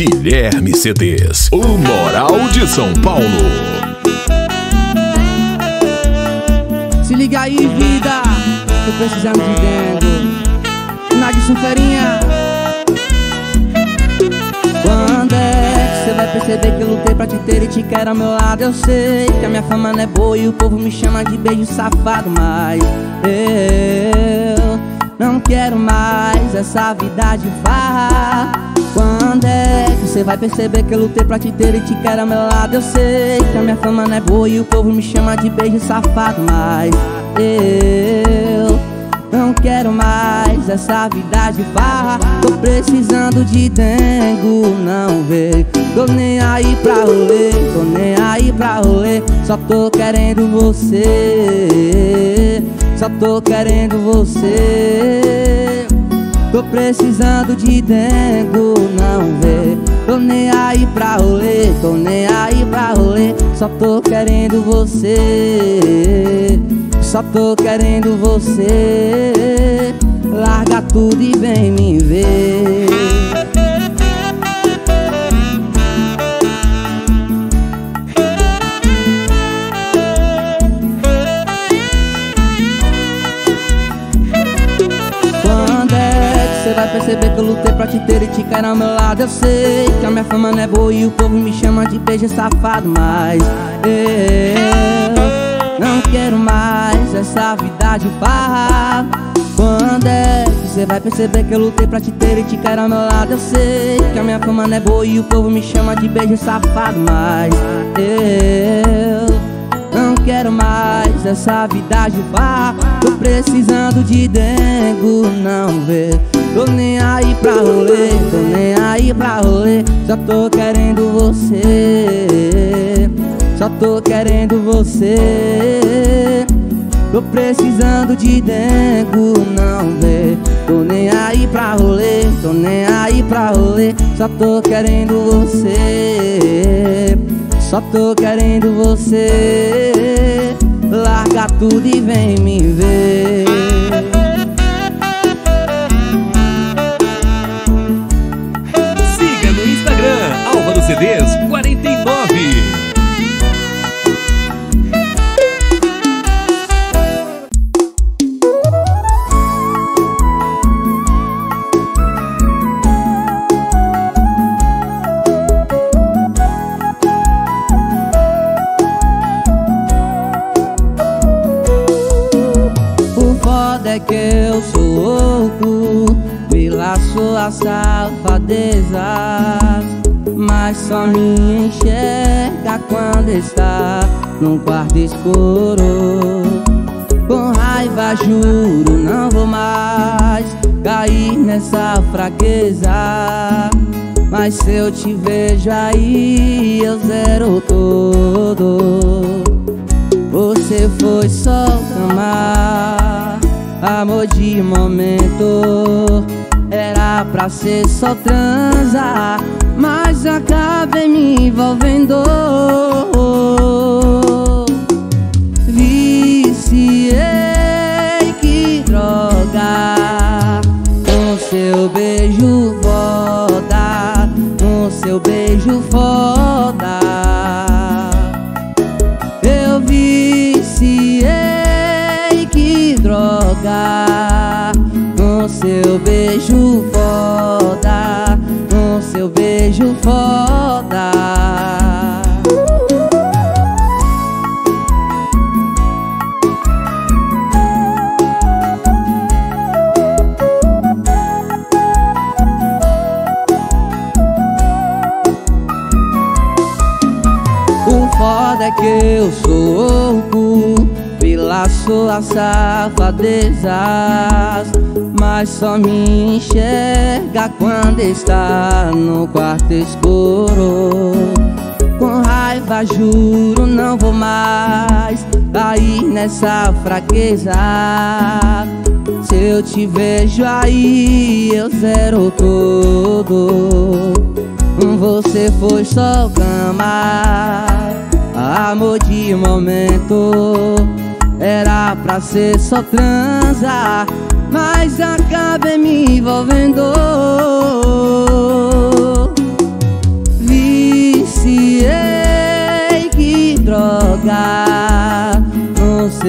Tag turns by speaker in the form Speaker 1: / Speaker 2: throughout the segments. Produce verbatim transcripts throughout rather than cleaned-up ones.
Speaker 1: Guilherme C Ds, o Moral de São Paulo.
Speaker 2: Se liga aí, vida, tô precisando de dentro. Nadson Ferinha. Quando é que cê vai perceber que eu lutei pra te ter e te quero ao meu lado? Eu sei que a minha fama não é boa e o povo me chama de beijo safado, mas eu não quero mais essa vida de farra. Quando é que cê vai perceber que eu lutei pra te ter e te quero ao meu lado? Eu sei que a minha fama não é boa e o povo me chama de beijo safado, mas eu não quero mais essa vida de farra. Tô precisando de dengo, não vê. Tô nem aí pra rolê, tô nem aí pra rolê. Só tô querendo você, só tô querendo você. Tô precisando de dengo, não vê. Tô nem aí pra rolê, tô nem aí pra rolê. Só tô querendo você, só tô querendo você. Larga tudo e vem me ver. Quando é que cê vai perceber que eu lutei pra te ter e te quero ao meu lado? Eu sei que a minha fama não é boa e o povo me chama de beijo safado, mas eu não quero mais essa vida de farra. Quando é que cê vai perceber que eu lutei pra te ter e te quero ao meu lado? Eu sei que a minha fama não é boa e o povo me chama de beijo safado, mas eu não quero mais essa vida de farra. Tô precisando de dengo, não vê. Tô nem aí pra rolê, tô nem aí pra rolê. Só tô querendo você, só tô querendo você. Tô precisando de dengo, não vê. Tô nem aí pra rolê, tô nem aí pra rolê. Só tô querendo você, só tô querendo você. Larga tudo e vem me ver.
Speaker 1: Siga no Instagram, Álvaro C Ds quarenta e nove.
Speaker 2: É que eu sou louco pela sua safadeza, mas só me enxerga quando está num quarto escuro. Com raiva juro não vou mais cair nessa fraqueza, mas se eu te vejo aí eu zero todo. Você foi só amar, amor de momento, era pra ser só transar, mas acabei me envolvendo. Viciei, que droga, com seu beijo foda, com seu beijo foda. Eu viciei, que droga, com seu beijo foda, com seu beijo foda. O foda é que eu sou louco pela sua safadeza, mas só me enxerga quando está no quarto escuro. Com raiva juro não vou mais cair nessa fraqueza, se eu te vejo aí eu zero todo. Você foi só cama, amor de momento, era pra ser só transar, mas acabei me envolvendo.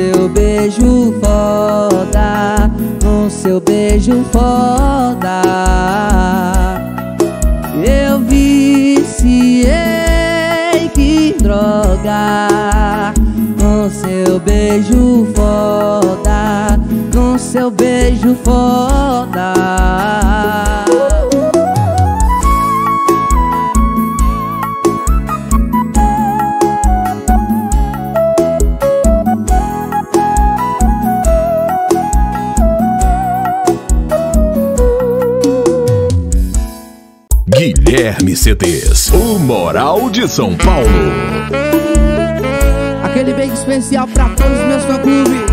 Speaker 2: seu beijo foda, com seu beijo foda. Eu viciei, que droga, com seu beijo foda, com seu beijo foda.
Speaker 1: Guilherme C Ts, o Moral de São Paulo.
Speaker 2: Aquele beijo especial pra todos os meus fã-clubes.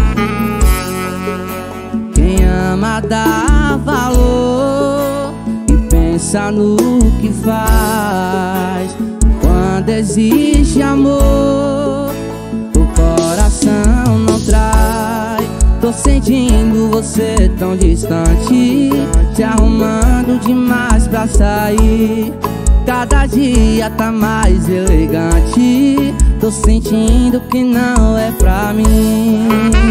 Speaker 2: Quem ama dá valor e pensa no que faz. Quando existe amor, o coração não trai. Tô sentindo você tão distante, se arrumando demais pra sair. Cada dia tá mais elegante, tô sentindo que não é pra mim.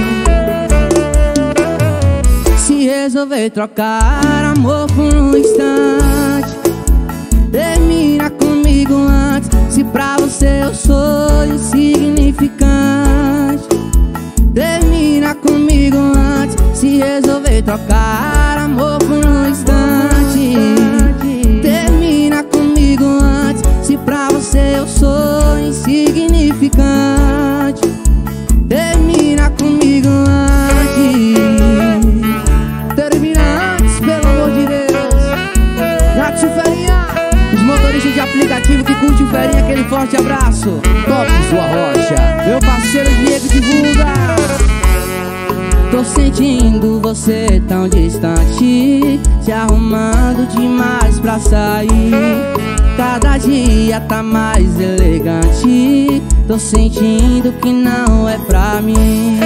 Speaker 2: Se resolver trocar amor por um instante, termina comigo antes. Se pra você eu sou insignificante, termina comigo antes. Se resolver trocar amor por um instante, termina comigo antes. Se pra você eu sou insignificante, termina comigo antes. Termina antes, pelo amor de Deus. Nath Ferinha, os motoristas de aplicativo que curte o Ferinha, aquele forte abraço. Top sua rocha, meu parceiro Diego divulga. Tô sentindo você tão distante, se arrumando demais pra sair. Cada dia tá mais elegante, tô sentindo que não é pra mim.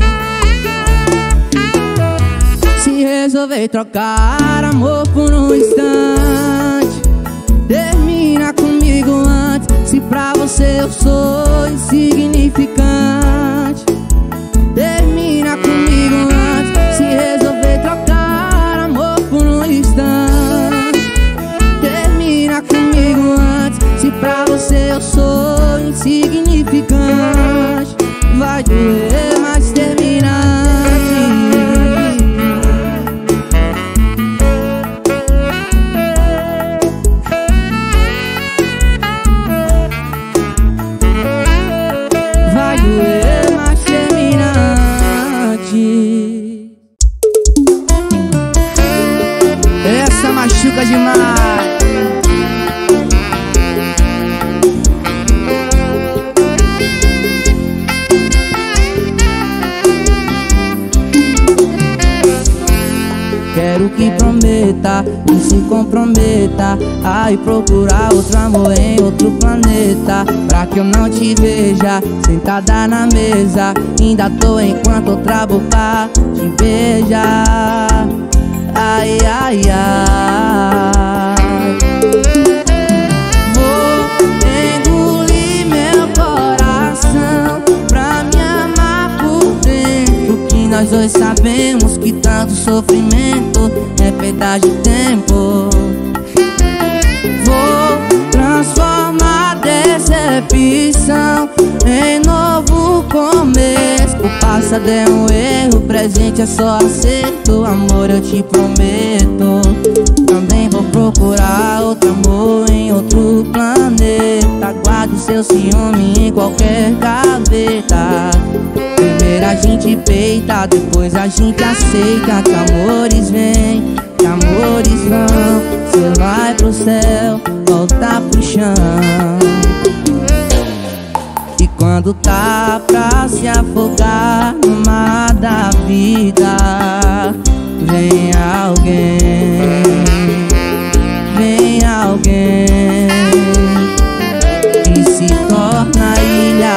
Speaker 2: Se resolver trocar amor por um instante, termina comigo antes. Se pra você eu sou insignificante, termina comigo antes. Se resolver trocar amor por um instante, termina comigo antes. Se pra você eu sou insignificante, vai doer, mas termina antes. Vai doer, mas termina antes. Essa machuca demais. Quero que prometa e se comprometa a ir procurar outro amor em outro planeta, pra que eu não te veja sentada na mesa. Ainda tô enquanto outra boca te beija. Ai, ai, ai. Vou engolir meu coração pra me amar por dentro, que nós dois sabemos que tanto sofrimento é perda de tempo. Vou transformar decepção em novo começo. O passado é um erro, o presente é só acerto. Amor, eu te prometo, também vou procurar outro amor em outro planeta. Guardo seu ciúme em qualquer gaveta. Primeiro a gente peita, depois a gente aceita. Que amores vêm, que amores vão. Cê vai pro céu, volta pro chão. E quando tá pra se afogar no mar da vida, vem alguém, vem alguém que se torna ilha.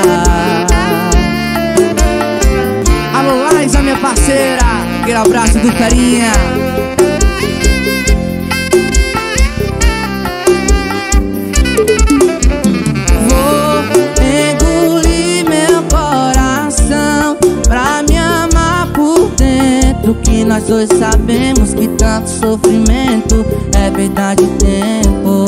Speaker 2: Alô, Laís, a minha parceira, aquele abraço do Ferinha. Vou engolir meu coração pra dois sabemos que tanto sofrimento é perda de tempo.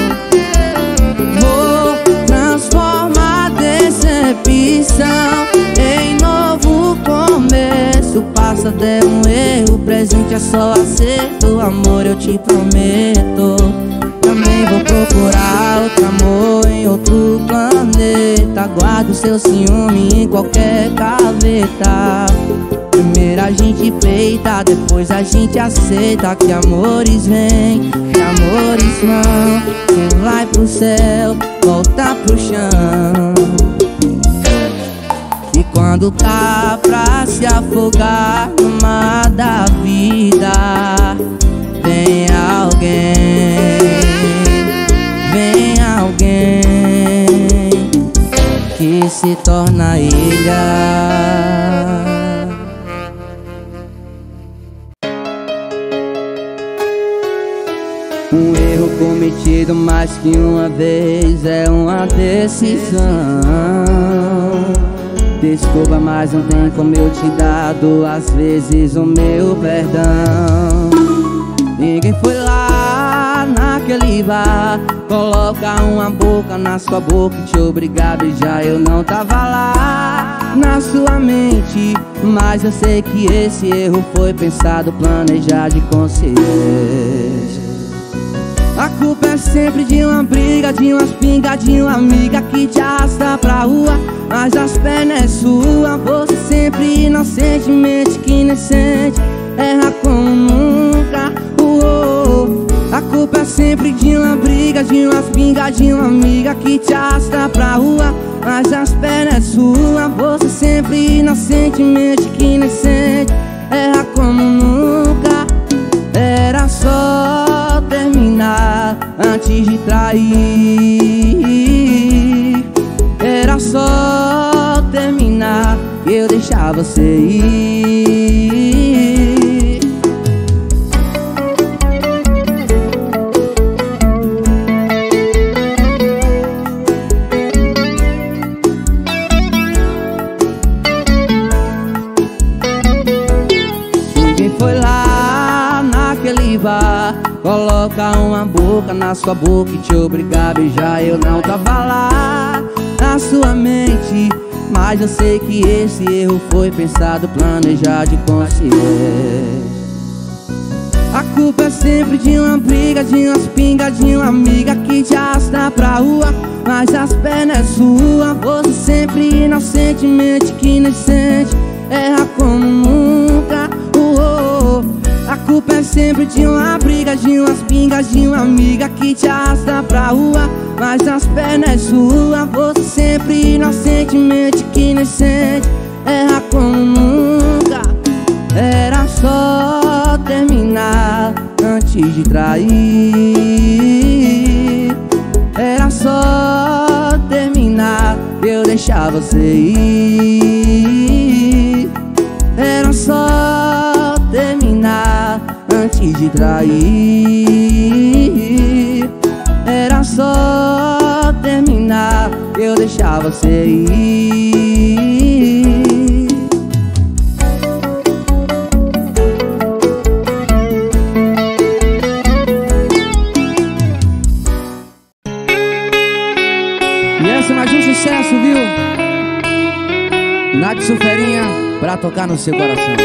Speaker 2: Vou transformar decepção em novo começo. Passado é um erro, presente é só acerto. Amor, eu te prometo. Também vou procurar outro amor em outro planeta. Guardo seu ciúme em qualquer gaveta. Primeiro a gente peita, depois a gente aceita. Que amores vêm, que amores vão. Quem vai pro céu, volta pro chão. E quando tá pra se afogar no mar da vida, vem alguém, vem alguém que se torna ilha. Um erro cometido mais que uma vez é uma decisão. Desculpa, mas não tem como eu te dar duas vezes o meu perdão. Ninguém foi lá naquele bar colocar uma boca na sua boca e te obrigar a beijar. Eu não tava lá na sua mente, mas eu sei que esse erro foi pensado, planejado e consciente. A culpa é sempre de uma briga, de umas pingas, de uma amiga que te arrasta pra rua, mas as pernas é sua. Você sempre inocentemente que nem sente, erra como nunca. Uou. A culpa é sempre de uma briga, de umas pingas, de uma amiga que te arrasta pra rua, mas as pernas é sua. Você sempre inocentemente que nem sente, erra como nunca. Era só terminar antes de trair. Era só terminar e eu deixar você ir. Ninguém foi lá naquele bar coloca uma boca na sua boca e te obrigar a beijar. Eu não tava lá na sua mente, mas eu sei que esse erro foi pensado, planejado e consciente. A culpa é sempre de uma briga, de umas pingas, de uma amiga que te arrasta pra rua, mas as pernas é sua. Você sempre inocentemente que nem sente, erra como nunca. Uou. A culpa é sempre de uma briga, de umas pingas, de uma amiga que te arrasta pra rua, mas as pernas é sua. Você sempre inocentemente que nem sente, erra como nunca. Era só terminar antes de trair. Era só terminar e eu deixar você ir. Era só terminar antes de trair. Era só terminar e eu deixar você ir. E essa é mais um sucesso, viu? Nath Sulferinha pra tocar no seu coração.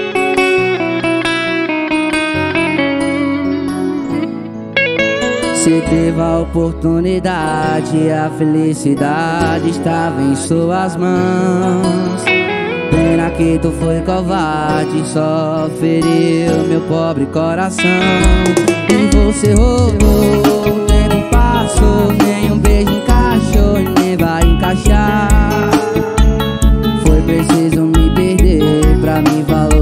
Speaker 2: Você teve a oportunidade, a felicidade estava em suas mãos. Pena que tu foi covarde, só feriu meu pobre coração. E você roubou, o tempo passou, nem um beijo encaixou e nem vai encaixar. Foi preciso me perder pra me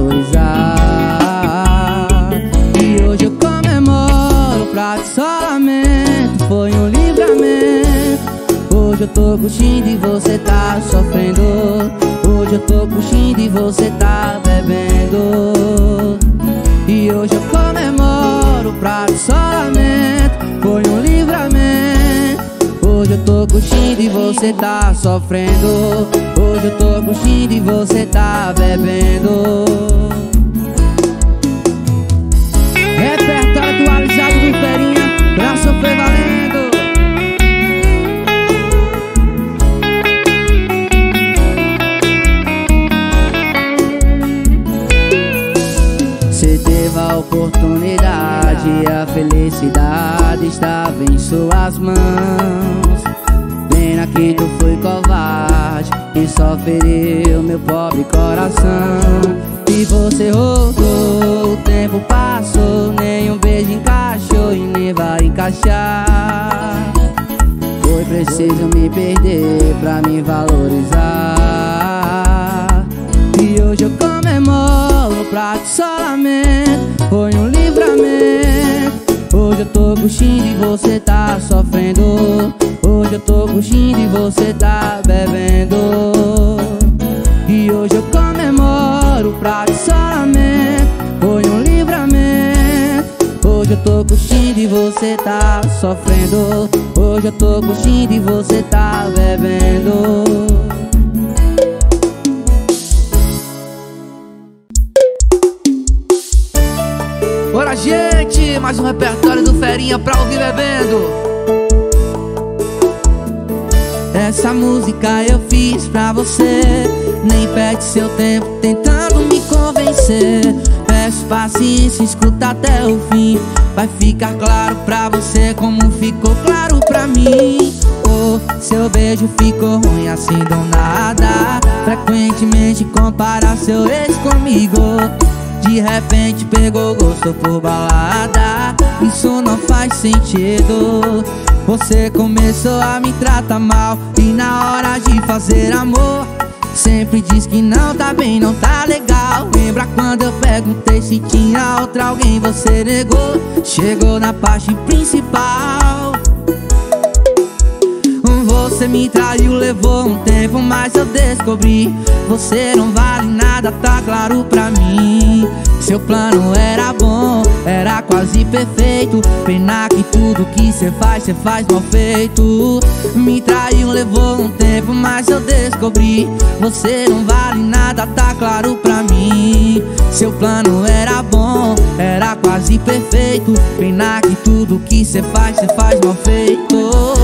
Speaker 2: valorizar. E hoje eu comemoro, pra que só lamento, foi um livramento. Hoje eu tô curtindo e você tá sofrendo. Hoje eu tô curtindo e você tá bebendo. E hoje eu comemoro, pra que só lamento, foi um livramento. Hoje eu tô curtindo e você tá sofrendo. Hoje eu tô curtindo e você tá bebendo. pesado do Ferinha pra sofrer valendo. Você teve a oportunidade, a felicidade estava em suas mãos. Pena que tu foi covarde e só feriu meu pobre coração. E você rodou, o tempo passou, nenhum beijo encaixou e nem vai encaixar. Foi preciso me perder pra me valorizar. E hoje eu comemoro pra te solamento, foi um livramento. Hoje eu tô curtindo e você tá sofrendo. Hoje eu tô curtindo e você tá bebendo. E hoje eu comemoro pra te solamento, foi um livramento. Hoje eu tô curtindo e você tá sofrendo. Hoje eu tô curtindo e você tá bebendo. Bora, gente! Mais um repertório do Ferinha pra ouvir bebendo. Essa música eu fiz pra você, nem perde seu tempo tentando me convencer. Peço paciência, escuta até o fim, vai ficar claro pra você como ficou claro pra mim. Oh, seu beijo ficou ruim assim do nada, frequentemente compara seu ex comigo. De repente pegou gosto por balada, isso não faz sentido. Você começou a me tratar mal e na hora de fazer amor sempre diz que não tá bem, não tá legal. Lembra quando eu perguntei se tinha outra alguém, você negou. Chegou na parte principal. Você me traiu, levou um tempo, mas eu descobri. Você não vale nada, tá claro pra mim. Seu plano era bom, era quase perfeito. Pena que tudo que cê faz, cê faz mal feito. Me traiu, levou um tempo, mas eu descobri. Você não vale nada, tá claro pra mim. Seu plano era bom, era quase perfeito. Pena que tudo que cê faz, cê faz mal feito.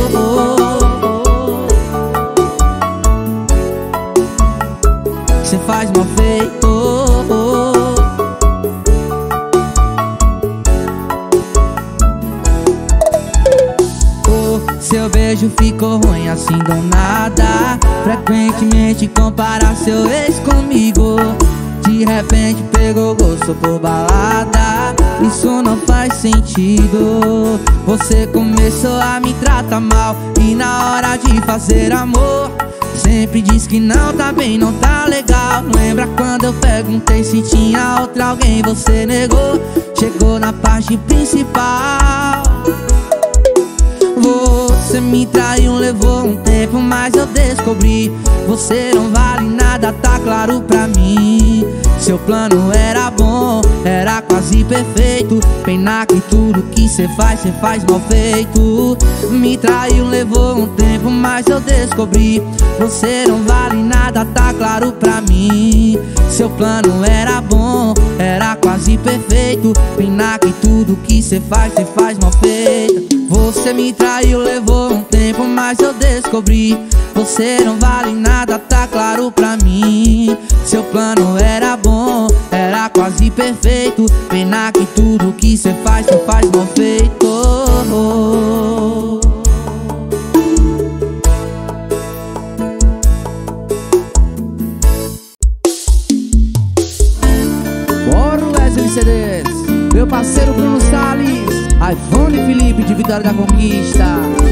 Speaker 2: Cê faz mal feito. Oh, seu beijo ficou ruim assim do nada, frequentemente compara seu ex comigo. De repente pegou gosto por balada, isso não faz sentido. Você começou a me tratar mal e na hora de fazer amor sempre diz que não tá bem, não tá legal. Lembra quando eu perguntei se tinha outra alguém, você negou. Chegou na parte principal. Você me traiu, levou um tempo, mas eu descobri. Você não vale nada, tá claro pra mim. Seu plano era bom, era quase perfeito. Pena que tudo que cê faz, cê faz mal feito. Me traiu, levou um tempo, mas eu descobri. Você não vale nada, tá claro pra mim. Seu plano era bom, era quase perfeito. Pena que tudo que cê faz, cê faz mal feito. Você me traiu, levou um tempo, mas eu descobri. Você não vale nada, tá claro pra mim. Seu plano era bom, era quase perfeito. Pena que tudo que cê faz, cê faz mal feito. Bora, Wesley C Ds, meu parceiro Bruno Salles, iPhone Felipe de Vitória da Conquista.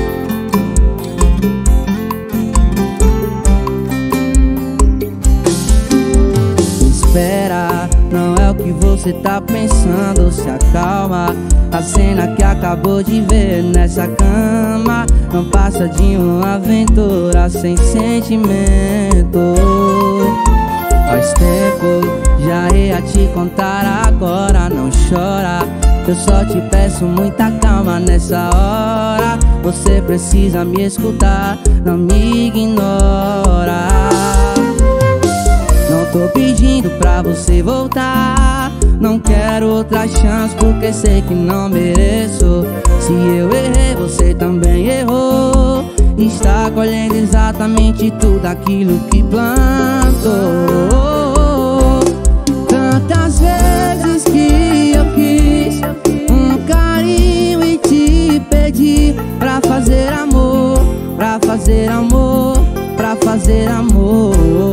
Speaker 2: Espera, não é o que você tá pensando, se acalma. A cena que acabou de ver nessa cama não passa de uma aventura sem sentimento. Faz tempo, já ia te contar, agora não chora. Eu só te peço muita calma nessa hora. Você precisa me escutar, não me ignora. Não tô pedindo pra você voltar, Não quero outra chance porque sei que não mereço. Se eu errei, você também errou. Está colhendo exatamente tudo aquilo que plantou. Tantas vezes que eu quis um carinho e te pedi pra fazer amor, pra fazer amor, pra fazer amor.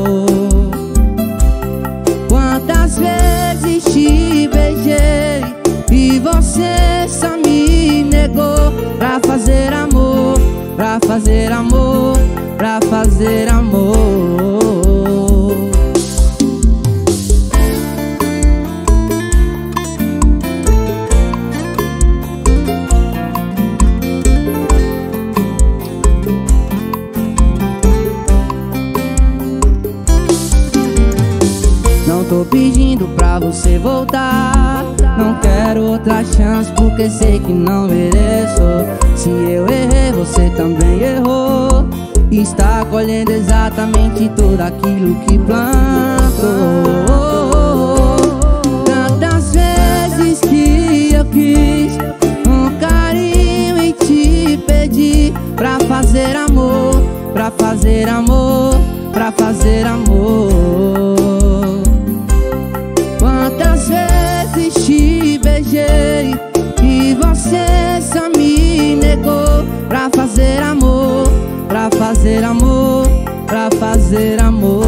Speaker 2: Quantas vezes te beijei e você só me negou. Pra fazer amor, pra fazer amor, pra fazer amor. Não tô pedindo pra você voltar. Não quero outra chance porque sei que não mereço. Se eu errei, você também errou. Está colhendo exatamente tudo aquilo que plantou. Tantas vezes que eu quis um carinho e te pedi pra fazer amor, pra fazer amor, pra fazer amor. Quantas vezes te beijei e você só me negou. Pra fazer amor, pra fazer amor, pra fazer amor.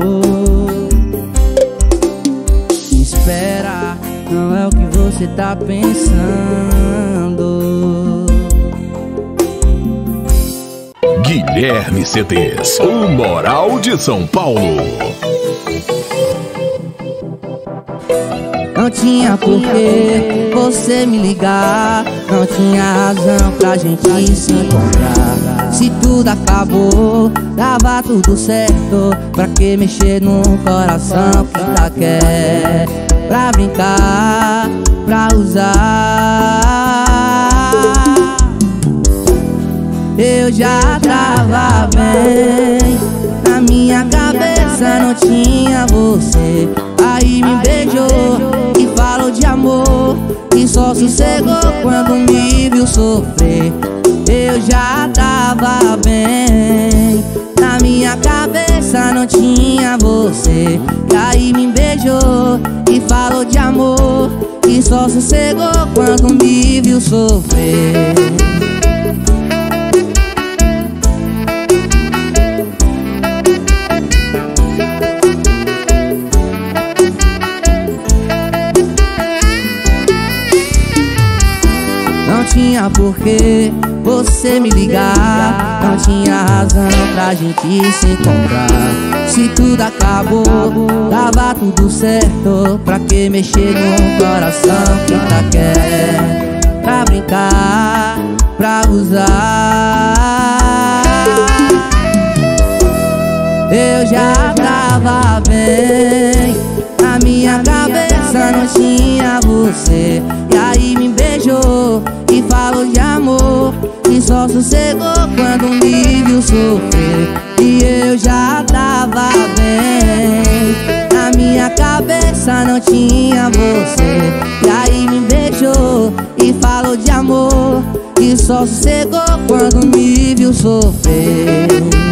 Speaker 2: Espera, não é o que você tá pensando.
Speaker 1: Guilherme C Ds, o Moral de São Paulo.
Speaker 2: Não tinha porquê você me ligar, não tinha razão pra gente se encontrar. Se tudo acabou, dava tudo certo. Pra que mexer num coração que tá quer? Pra brincar, pra usar. Eu já tava bem, na minha cabeça não tinha você. Aí me beijou e falou de amor, e só sossegou quando me viu sofrer. Eu já tava bem, na minha cabeça não tinha você. E aí me beijou e falou de amor, e só sossegou quando me viu sofrer. Não tinha porquê você me ligar, não tinha razão pra gente se encontrar. Se tudo acabou, tava tudo certo. Pra que mexer num coração que tá quer? Pra brincar, pra usar. Eu já tava bem, na minha cabeça não tinha você. E aí me beijou e falou de amor, e só sossegou quando me viu sofrer. E eu já tava bem, na minha cabeça não tinha você. E aí me beijou e falou de amor, e só sossegou quando me viu sofrer.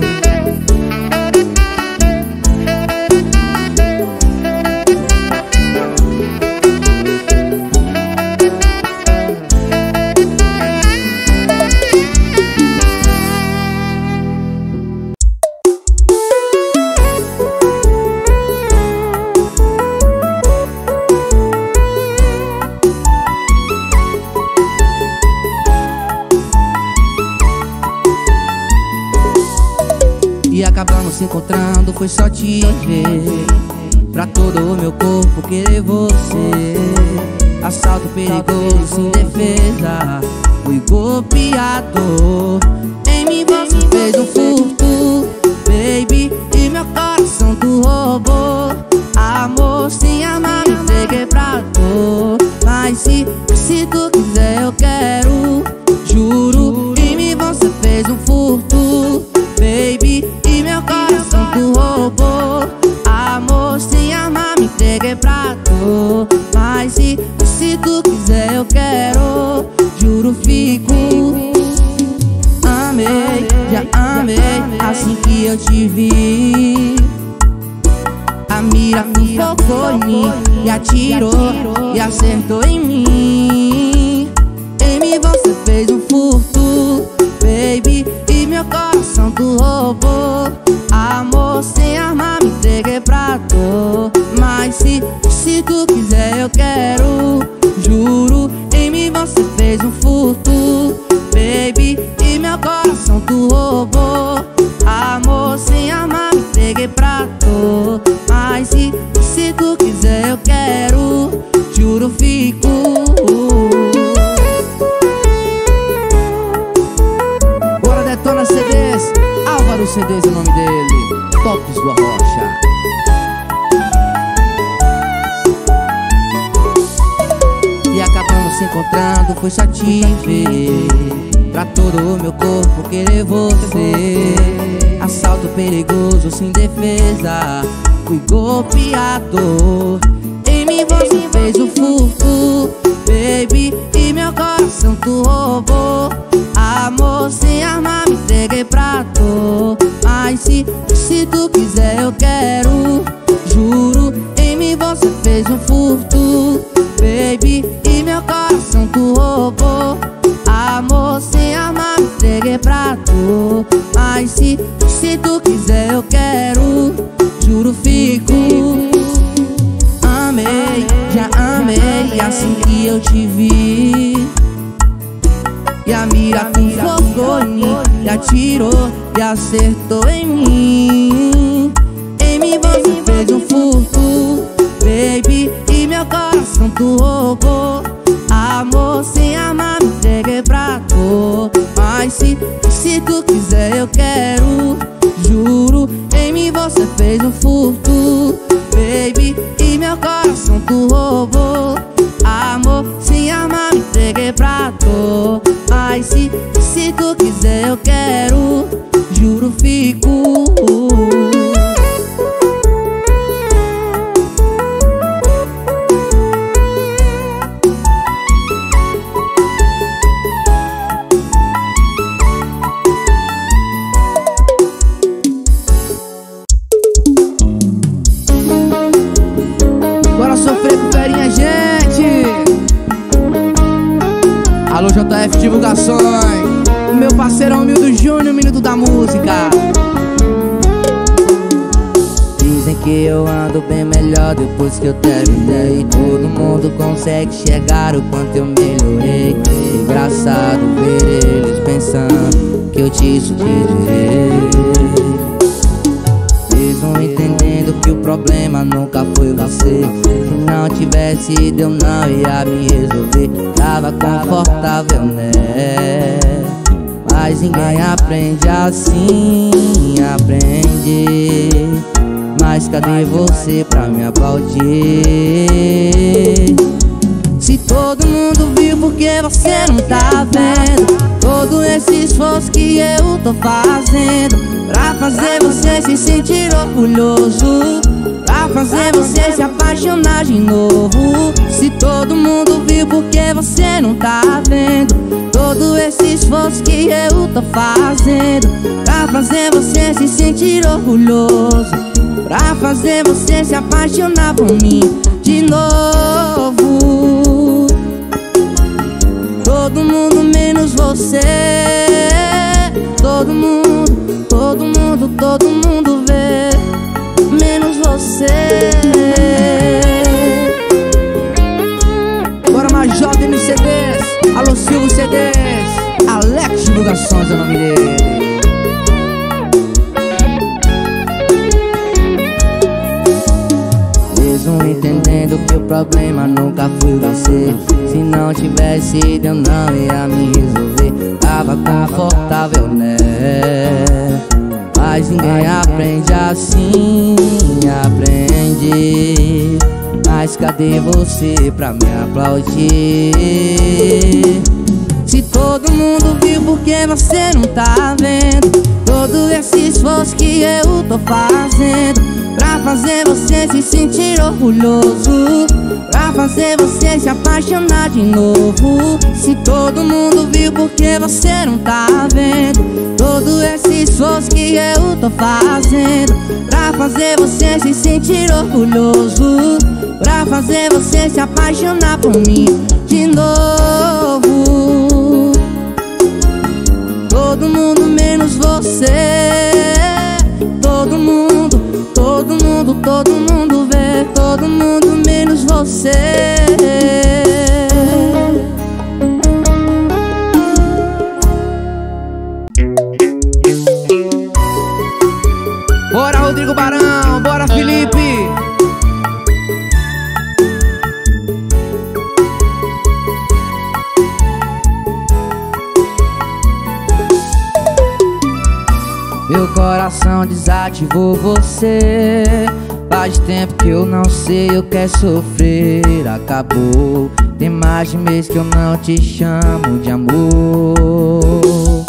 Speaker 2: E acabamos se encontrando, foi só te ver. Pra todo o meu corpo querer você. Assalto perigoso, sem defesa. Fui golpeador. Em mim você fez um furto, baby, e meu coração tu roubou. Amor, sem amar, me entreguei pra dor. Mas se, se tu quiser eu quero, juro. Em mim você fez um furto, baby, e meu coração tu roubou. Amor, sem amar, me entreguei pra dor. Mas amei, já amei assim que eu te vi. A mira focou em mim e atirou e acertou em mim. Em mim você fez um furto, baby, e meu coração tu roubou. Amor sem arma me entreguei pra dor. Mas se, se tu quiser eu quero, juro. Em mim você fez um furto, baby, e meu coração tu roubou. Amor sem arma me entreguei pra dor. Mas se, se tu quiser eu quero, juro fico. Bora Detona C Ds, Álvaro C Ds é o nome dele, Tops do Arrocha. E acabamos se encontrando, foi só te ver. Pra todo o meu corpo querer você. Assalto perigoso sem defesa, fui golpeador. Em mim você fez o furto, baby, e meu coração tu roubou. Amor sem arma me entreguei pra dor. Mas se, se tu quiser eu quero, juro. Em mim você fez um furto, baby, e meu coração tu roubou. Amor sem arma me entreguei pra dor. Mas se, se tu quiser eu quero, juro fico. Amei, já amei assim que eu te vi. E a mira tu focou em mim e atirou e acertou em mim. Em mim você fez um furto, baby, e meu coração tu roubou. Amor sem arma me entreguei pra dor. Mas se, se tu quiser eu quero, juro. Em mim você fez um furto, baby, e meu coração tu roubou. Amor sem arma me entreguei pra dor. Mas se, se tu quiser eu quero, juro fico. Alô J F Divulgações, o meu parceiro Humildo Júnior, Minuto da Música. Dizem que eu ando bem melhor depois que eu terminei. Todo mundo consegue chegar o quanto eu melhorei. Engraçado ver eles pensando que eu te sugerirei. Eles vão entendendo que o problema nunca foi você. Se não tivesse ido eu não ia me resolver. Tava confortável, né? Mas ninguém aprende assim, aprende. Mas cadê você pra me aplaudir? Se todo mundo viu, por que você não tá vendo? Todo esse esforço que eu tô fazendo pra fazer você se sentir orgulhoso, pra fazer você se apaixonar de novo. Se todo mundo viu, por que você não tá vendo? Todo esse esforço que eu tô fazendo pra fazer você se sentir orgulhoso, pra fazer você se apaixonar por mim de novo. Todo mundo menos você. Todo mundo, todo mundo, todo mundo vê, menos você. Bora Major M C Ds, alô Silvio C Ds, Alex Divulgações é o nome dele. Mesmo entendendo que o problema nunca foi você. Se não tivesse ido eu não ia me resolver. Tava confortável, né? Mas ninguém aprende assim, aprende. Mas cadê você pra me aplaudir? Se todo mundo viu, por que você não tá vendo? Todo esse esforço que eu tô fazendo pra fazer você se sentir orgulhoso, pra fazer você se apaixonar de novo. Se todo mundo viu, por que você não tá vendo? eu tô fazendo pra fazer você se sentir orgulhoso, pra fazer você se apaixonar por mim de novo. Todo mundo menos você. Todo mundo, todo mundo, todo mundo vê. Todo mundo menos você. Bora Rodrigo Barão, bora Felipe. Meu coração desativou você. Faz tempo que eu não sei o que é sofrer. Acabou, tem mais de mês que eu não te chamo de amor.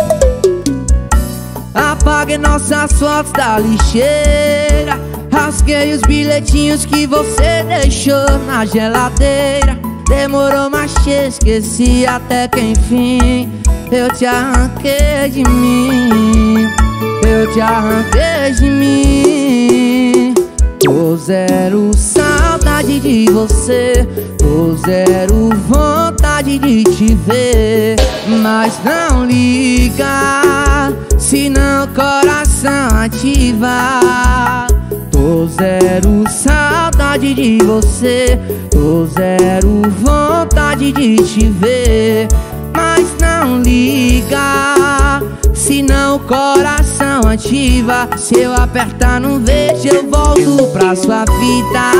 Speaker 2: Apaguei nossas fotos da lixeira, rasguei os bilhetinhos que você deixou na geladeira. Demorou, mas te esqueci até que enfim eu te arranquei de mim. Eu te arranquei de mim. Tô zero saudade de você, tô zero vontade de te ver. Mas não liga, senão o coração ativa. Tô zero saudade de você, tô zero vontade de te ver. Mas não liga, senão o coração ativa. Se eu apertar no verde eu volto pra sua vida.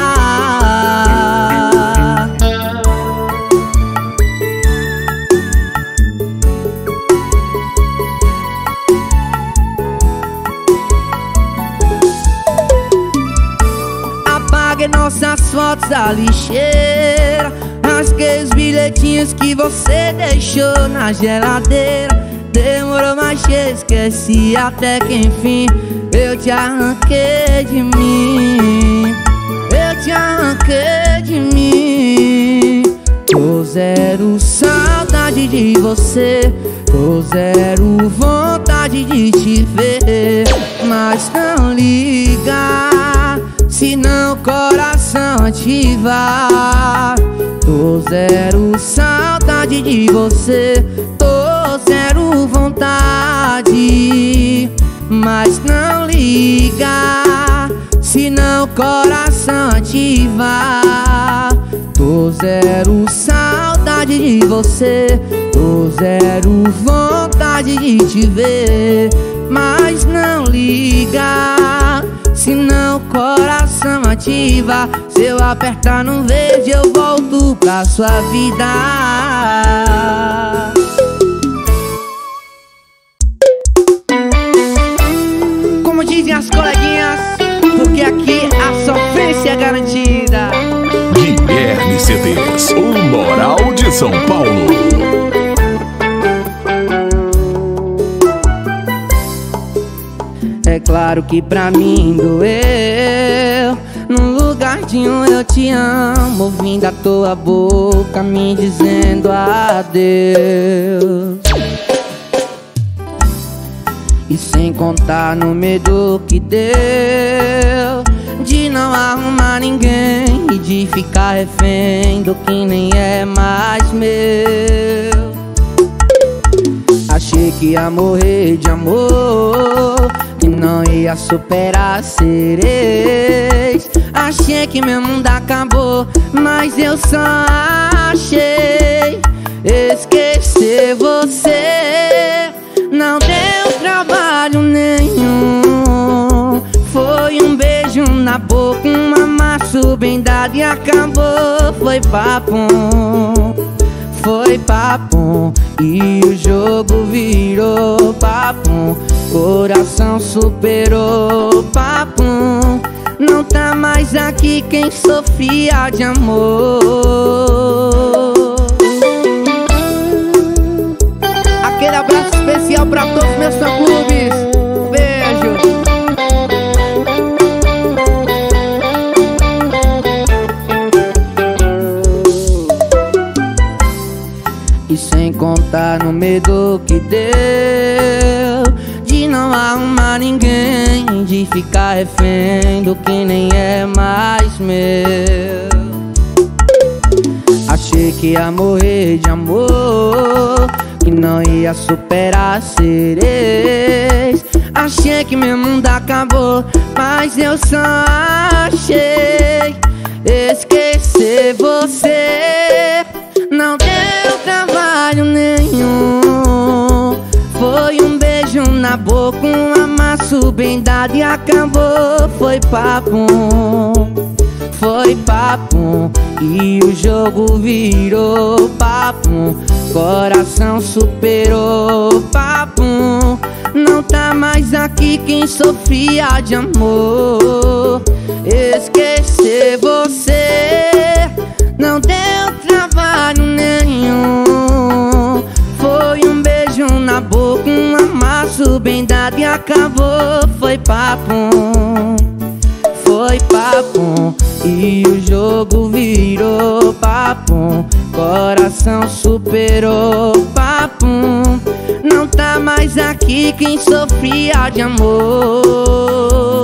Speaker 2: Apaguei nossas fotos da lixeira, rasguei os bilhetinhos que você deixou na geladeira. Demorou, mas te esqueci até que enfim eu te arranquei de mim. Eu te arranquei de mim. Tô zero saudade de você, tô zero vontade de te ver. Mas não liga, senão o coração ativa. Tô zero saudade de você, tô zero vontade. Mas não liga, senão o coração ativa. Tô zero saudade de você, tô zero vontade de te ver. Mas não liga, senão o coração ativa. Se eu apertar no verde eu volto pra sua vida. Como dizem as coleguinhas, porque aqui a sofrência é garantida.
Speaker 1: Guilherme C Ds, o Moral de São Paulo.
Speaker 2: É claro que pra mim doeu. No lugar de um eu te amo, ouvindo a tua boca me dizendo adeus. E sem contar no medo que deu de não arrumar ninguém e de ficar refém do que nem é mais meu. Achei que ia morrer de amor, que não ia superar ser ex. Achei que meu mundo acabou, mas eu só achei esquecer você. Não deu trabalho nenhum, foi um beijo na boca, um amasso bem dado e acabou. Foi papum, foi papum, e o jogo virou papum. Coração superou papum, não tá mais aqui quem sofria de amor. Aquele abraço especial pra todos meus fã-clubes. Beijo. E sem contar no medo que deu de não arrumar pra ninguém, de ficar refém do que nem é mais meu. Achei que ia morrer de amor, que não ia superar ser ex. Achei que meu mundo acabou, mas eu só achei esquecer você. Não deu trabalho nenhum, foi um beijo na boca, um amasso bem dado e acabou. Foi papum, foi papum, e o jogo virou papum. Coração superou papum. Não tá mais aqui quem sofria de amor. Esquecer você não deu trabalho nenhum, foi um beijo na boca, um amasso bem dado e acabou. Foi papum, foi papum, e o jogo virou papum. Coração superou papum. Não tá mais aqui quem sofria de amor.